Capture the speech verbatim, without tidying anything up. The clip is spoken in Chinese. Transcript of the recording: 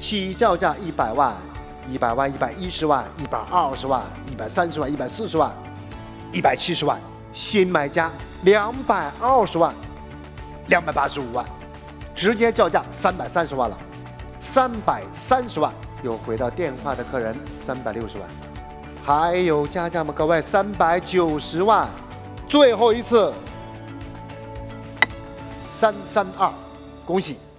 起叫价一百万，一百万、一百一十万、一百二十万、一百三十万、一百四十万、一百七十万，新买家两百二十万、两百八十五万，直接叫价三百三十万了，三百三十万。又回到电话的客人三百六十万，还有加价吗？各位，三百九十万，最后一次三三二，恭喜！